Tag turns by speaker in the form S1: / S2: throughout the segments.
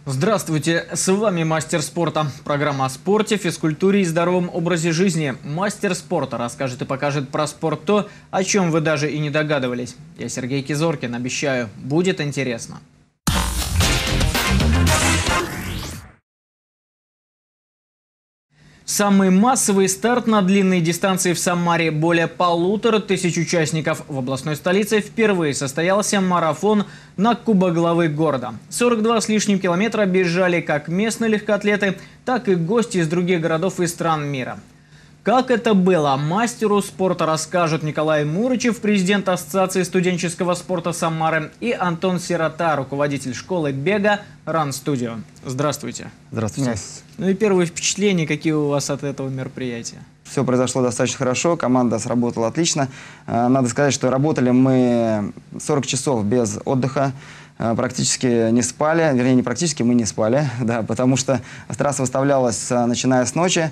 S1: Здравствуйте, с вами Мастер спорта. Программа о спорте, физкультуре и здоровом образе жизни. Мастер спорта расскажет и покажет про спорт то, о чем вы даже и не догадывались. Я Сергей Кизоркин, обещаю, будет интересно. Самый массовый старт на длинной дистанции в Самаре. Более 1500 участников. В областной столице впервые состоялся марафон на Кубок главы города. 42 с лишним километра бежали как местные легкоатлеты, так и гости из других городов и стран мира. Как это было, мастеру спорта расскажут Николай Мурычев, президент Ассоциации студенческого спорта Самары, и Антон Сирота, руководитель школы бега Run Studio. Здравствуйте.
S2: Здравствуйте.
S1: Ну и первые впечатления, какие у вас от этого мероприятия?
S2: Все произошло достаточно хорошо, команда сработала отлично. Надо сказать, что работали мы 40 часов без отдыха. Практически не спали, вернее, не практически, мы не спали, да, потому что трасса выставлялась, начиная с ночи.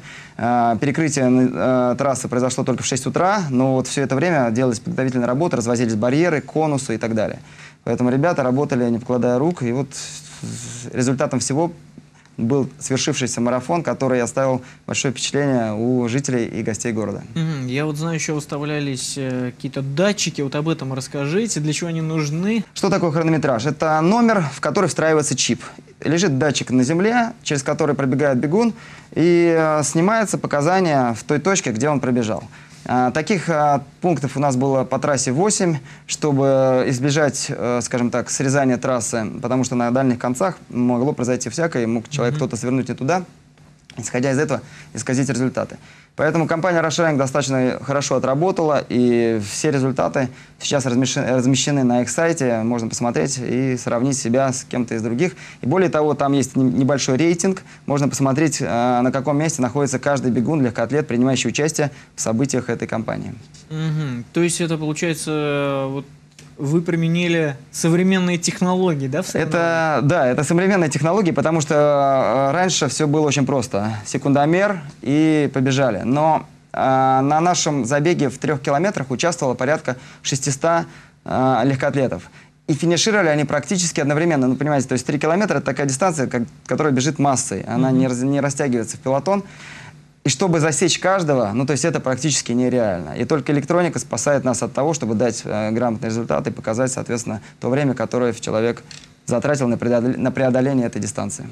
S2: Перекрытие трассы произошло только в 6 утра, но вот все это время делались подготовительные работы, развозились барьеры, конусы и так далее. Поэтому ребята работали, не покладая рук, и вот результатом всего был свершившийся марафон, который оставил большое впечатление у жителей и гостей города.
S1: Я вот знаю, еще выставлялись какие-то датчики, вот об этом расскажите, для чего они нужны?
S2: Что такое хронометраж? Это номер, в который встраивается чип. Лежит датчик на земле, через который пробегает бегун, и снимаются показания в той точке, где он пробежал. Таких пунктов у нас было по трассе 8, чтобы избежать, скажем так, срезания трассы, потому что на дальних концах могло произойти всякое, мог человек кто-то свернуть не туда, исходя из этого исказить результаты. Поэтому компания RushRunning достаточно хорошо отработала, и все результаты сейчас размещены на их сайте, можно посмотреть и сравнить себя с кем-то из других. И более того, там есть небольшой рейтинг, можно посмотреть, на каком месте находится каждый бегун, легкоатлет, принимающий участие в событиях этой компании.
S1: То есть это получается... Вот... Вы применили современные технологии, да?
S2: Это современные технологии, потому что раньше все было очень просто. Секундомер и побежали. Но на нашем забеге в 3 километрах участвовало порядка 600 легкоатлетов. И финишировали они практически одновременно. Ну, понимаете, то есть 3 километра – это такая дистанция, которая бежит массой. Она не растягивается в пелотон. И чтобы засечь каждого, ну, то есть это практически нереально. И только электроника спасает нас от того, чтобы дать грамотный результат и показать, соответственно, то время, которое человек затратил на преодоление этой дистанции.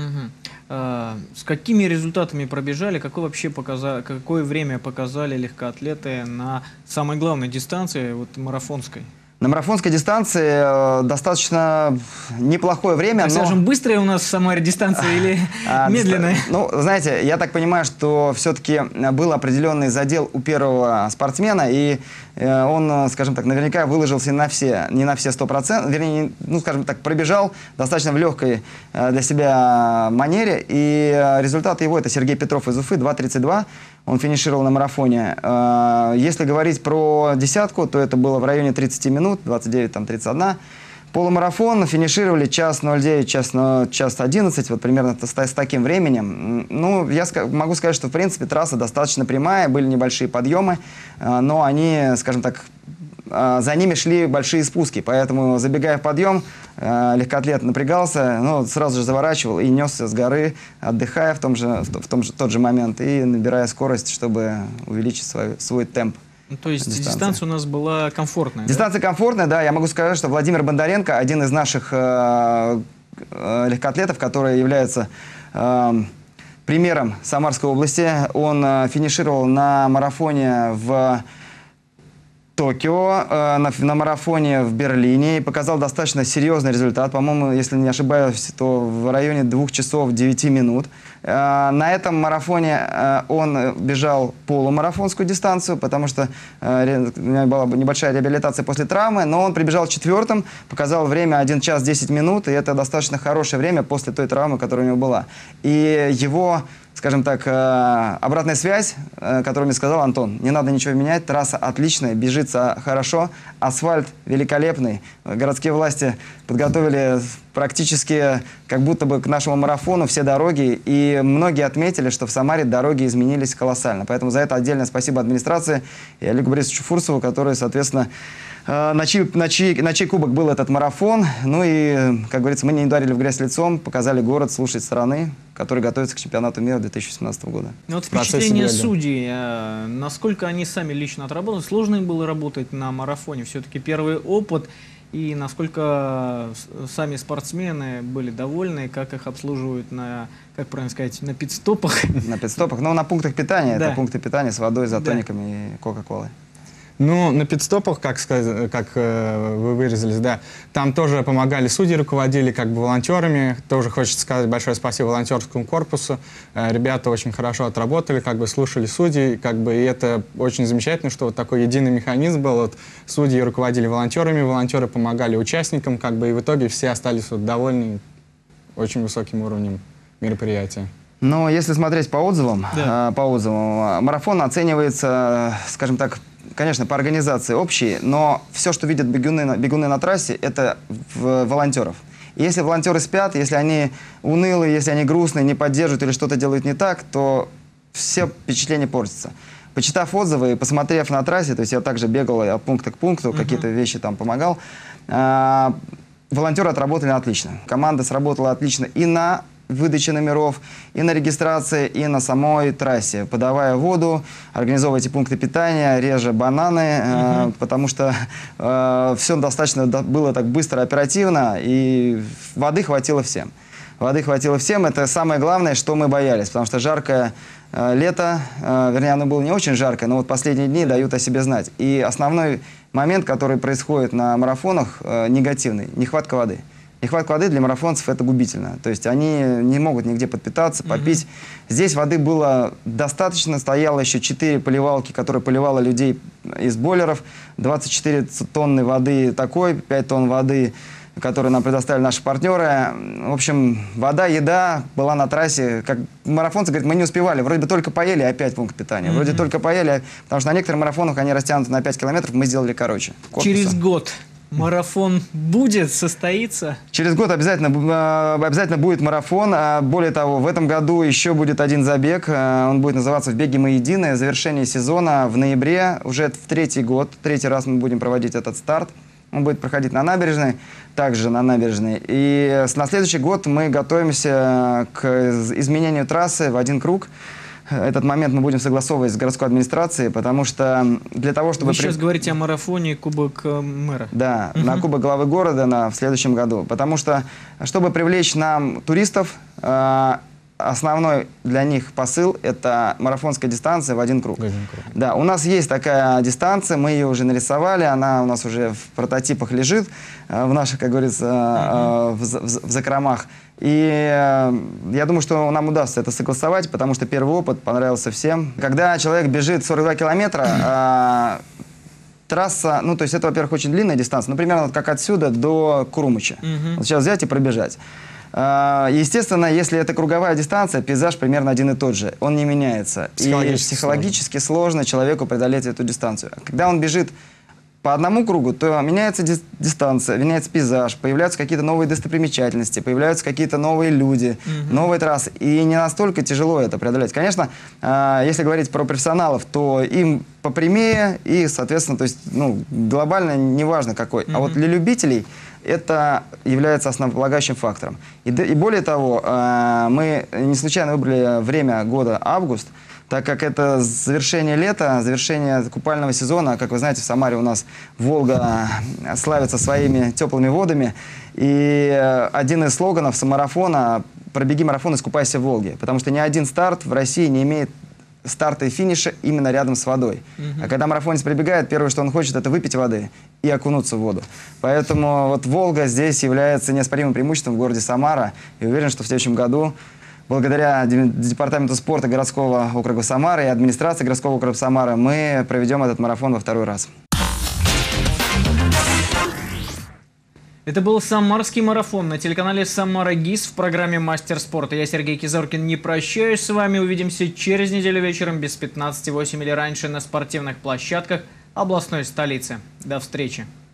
S1: С какими результатами пробежали? Какое время показали легкоатлеты на самой главной дистанции, вот марафонской?
S2: На марафонской дистанции достаточно неплохое время.
S1: Так, скажем, быстрая у нас в Самаре дистанция или медленная?
S2: Ну, знаете, я так понимаю, что все-таки был определенный задел у первого спортсмена, и он, скажем так, наверняка выложился не на все 100%, вернее, ну, скажем так, пробежал достаточно в легкой для себя манере, и результат его — это Сергей Петров из Уфы, 2:32. Он финишировал на марафоне. Если говорить про десятку, то это было в районе 30 минут, 29-31. Полумарафон финишировали час 09, час 11, вот примерно с таким временем. Ну, я могу сказать, что в принципе трасса достаточно прямая, были небольшие подъемы, но они, скажем так, за ними шли большие спуски, поэтому, забегая в подъем, легкоатлет напрягался, ну, сразу же заворачивал и несся с горы, отдыхая в тот же момент и набирая скорость, чтобы увеличить свой темп.
S1: Ну, то есть дистанция у нас была комфортная?
S2: Дистанция комфортная, да. Я могу сказать, что Владимир Бондаренко, один из наших легкоатлетов, который является примером Самарской области, он финишировал на марафоне в Токио, на марафоне в Берлине, и показал достаточно серьезный результат. По-моему, если не ошибаюсь, то в районе 2 часов 9 минут. На этом марафоне он бежал полумарафонскую дистанцию, потому что у меня была небольшая реабилитация после травмы, но он прибежал 4-м, показал время 1 час 10 минут, и это достаточно хорошее время после той травмы, которая у него была. И его, скажем так, обратная связь, которую мне сказал Антон: не надо ничего менять, трасса отличная, бежится хорошо, асфальт великолепный. Городские власти подготовили практически как будто бы к нашему марафону все дороги, и многие отметили, что в Самаре дороги изменились колоссально. Поэтому за это отдельное спасибо администрации и Олегу Борисовичу Фурсову, который, соответственно, на чей кубок был этот марафон. Ну и, как говорится, мы не ударили в грязь лицом, показали город с лучшей стороны, который готовится к чемпионату мира 2017 года.
S1: Вот впечатление судей, насколько они сами лично отработали, сложно им было работать на марафоне, все-таки первый опыт, и насколько сами спортсмены были довольны, как их обслуживают на, как правильно сказать, на пит-стопах? На
S2: пит-стопах, ну на пунктах питания, это пункты питания с водой, изотониками и кока-колой.
S3: Ну, на пит-стопах, как вы выразились, да, там тоже помогали судьи, руководили как бы волонтерами. Тоже хочется сказать большое спасибо волонтерскому корпусу. Ребята очень хорошо отработали, как бы слушали судей, как бы, и это очень замечательно, что вот такой единый механизм был. Вот судьи руководили волонтерами, волонтеры помогали участникам, как бы, и в итоге все остались вот довольны очень высоким уровнем мероприятия.
S2: Но если смотреть по отзывам, марафон оценивается, скажем так, конечно, по организации общей, но все, что видят бегуны на трассе, это волонтеров. И если волонтеры спят, если они унылые, если они грустные, не поддерживают или что-то делают не так, то все впечатления портятся. Почитав отзывы и посмотрев на трассе, то есть я также бегал от пункта к пункту, какие-то вещи там помогал, волонтеры отработали отлично. Команда сработала отлично и на выдачи номеров, и на регистрации, и на самой трассе, подавая воду, организовывая эти пункты питания, реже бананы, потому что все достаточно было так быстро, оперативно, и воды хватило всем. Воды хватило всем, это самое главное, что мы боялись, потому что жаркое лето, вернее, оно было не очень жаркое, но вот последние дни дают о себе знать. И основной момент, который происходит на марафонах, негативный, нехватка воды. Нехватка воды для марафонцев это губительно. То есть они не могут нигде подпитаться, попить. Здесь воды было достаточно. Стояло еще 4 поливалки, которые поливало людей из бойлеров. 24 тонны воды такой, 5 тонн воды, которые нам предоставили наши партнеры. В общем, вода, еда была на трассе. Как марафонцы говорят, мы не успевали. Вроде бы только поели, опять пункт питания. Вроде только поели, потому что на некоторых марафонах они растянуты на 5 километров, мы сделали короче.
S1: Через год марафон будет, состоится?
S2: Через год обязательно будет марафон. Более того, в этом году еще будет один забег. Он будет называться «В беге мы едины». Завершение сезона в ноябре. Уже в третий раз мы будем проводить этот старт. Он будет проходить на набережной, также на набережной. И на следующий год мы готовимся к изменению трассы в один круг. Этот момент мы будем согласовывать с городской администрацией, потому что для того, чтобы...
S1: Вы сейчас говорите о марафоне Кубок мэра.
S2: Да, на Кубок главы города в следующем году. Потому что, чтобы привлечь нам туристов, основной для них посыл – это марафонская дистанция в один круг. Да, у нас есть такая дистанция, мы ее уже нарисовали, она у нас уже в прототипах лежит, в наших, как говорится, в закромах. И я думаю, что нам удастся это согласовать, потому что первый опыт понравился всем. Когда человек бежит 42 километра, трасса, ну, то есть это, во-первых, очень длинная дистанция, ну, примерно как отсюда до Курумыча. Вот сейчас взять и пробежать. Естественно, если это круговая дистанция, пейзаж примерно один и тот же, он не меняется. И психологически сложно человеку преодолеть эту дистанцию. Когда он бежит по одному кругу, то меняется дистанция, меняется пейзаж, появляются какие-то новые достопримечательности, появляются какие-то новые люди, новые трассы. И не настолько тяжело это преодолеть. Конечно, если говорить про профессионалов, то им попрямее и, соответственно, то есть, ну, глобально неважно какой. А вот для любителей это является основополагающим фактором. И более того, мы не случайно выбрали время года август, так как это завершение лета, завершение купального сезона. Как вы знаете, в Самаре у нас Волга славится своими теплыми водами. И один из слоганов самарафона – «Пробеги марафон, искупайся в Волге». Потому что ни один старт в России не имеет старта и финиша именно рядом с водой. А когда марафонец прибегает, первое, что он хочет, это выпить воды и окунуться в воду. Поэтому вот Волга здесь является неоспоримым преимуществом в городе Самара. И уверен, что в следующем году, благодаря Департаменту спорта городского округа Самары и администрации городского округа Самары, мы проведем этот марафон во второй раз.
S1: Это был Самарский марафон на телеканале «Самара ГИС» в программе «Мастер спорта». Я, Сергей Кизоркин, не прощаюсь с вами. Увидимся через неделю вечером без 15:08 или раньше на спортивных площадках областной столицы. До встречи.